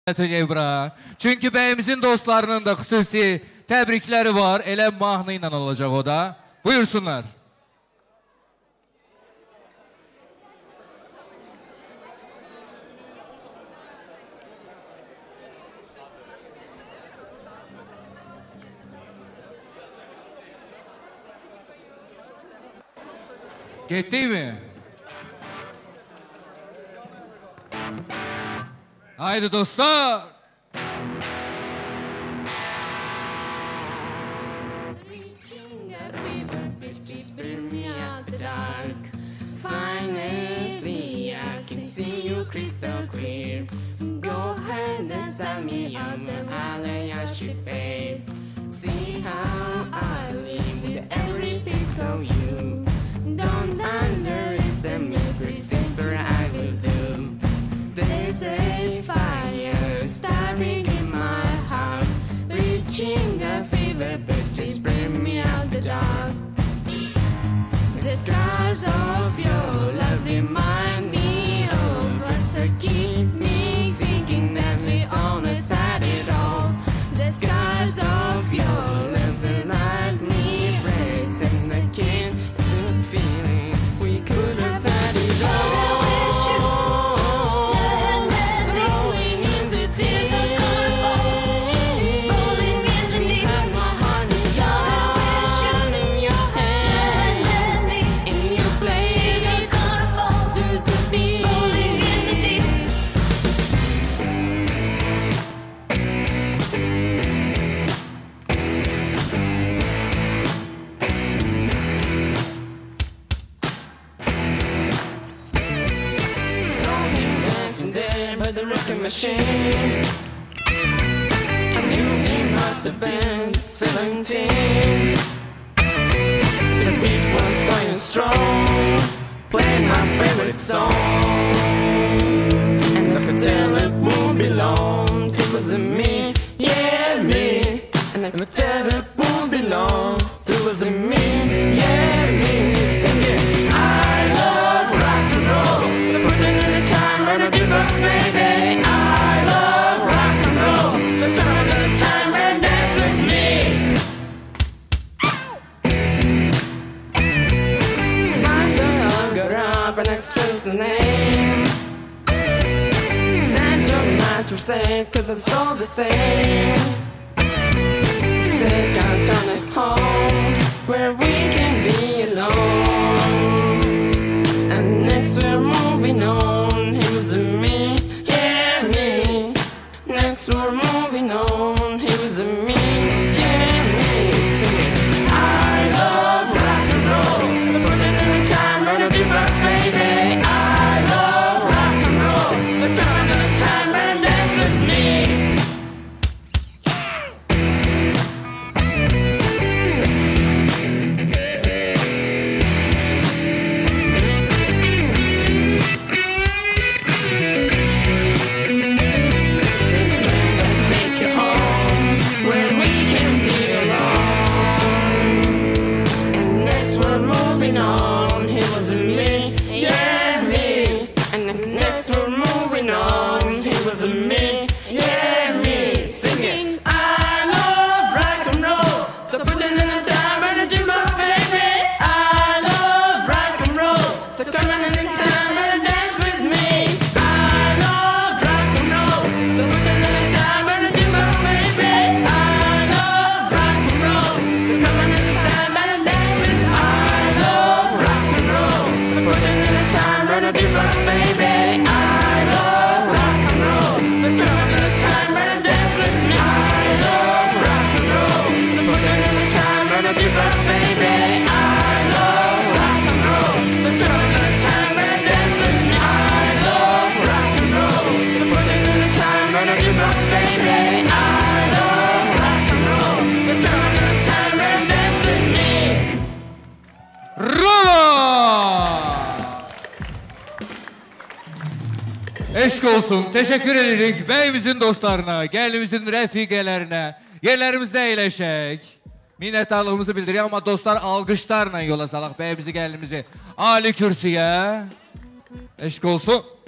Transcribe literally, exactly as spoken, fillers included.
Çünki bəyimizin dostlarının da xüsusi təbrikləri var. Elə mahnı ilə olacaq o da. Buyursunlar. Getdik mi? Haydi dostlar. Finally, I can see you crystal clear. Go ahead and send me out the alley I should pay. See how I live with every piece of you. Don't underestimate the things I will do. There's a fire starting in my heart, reaching a fever pitch, just bring me out the dark. The stars of your love remind me of us, so keep me thinking that we almost had it all. The scars of your love remind me breaks, and I can't help feeling we could have had it all. Machine. I knew he must have been seventeen. The beat was going strong, playing my favorite song, and I could tell it won't belong. It wasn't me, yeah me, and I could tell it won't belong. It wasn't me, yeah me. Sing it. I love rock and roll, so put it in the time when I do box, baby. I love rock and roll, so turn the time and dance with me. Sponsor, I'll get up and express the name. That don't matter, say, cause it's all the same. Say, gotta turn it home, where we can be alone. And next we're moving on, he was with me. Next we're moving on, he was a me, yeah me. Sing it. I love rock and roll, so put it in the time, run a jukebox, baby. I love rock and roll, so turn the time and dance with me. Eşk olsun, teşekkür edirik bəyimizin dostlarına, gəlinimizin rəfiqələrinə, yerlərimizdə əyləşək. Minnətdarlığımızı bildiririk, amma dostlar alqışlarla yola salaq bəyimizi, gəlinimizi ali kürsüyə. Eşk olsun.